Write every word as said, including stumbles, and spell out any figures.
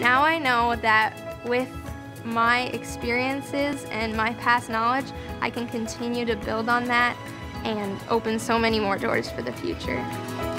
Now I know that with my experiences and my past knowledge, I can continue to build on that and open so many more doors for the future.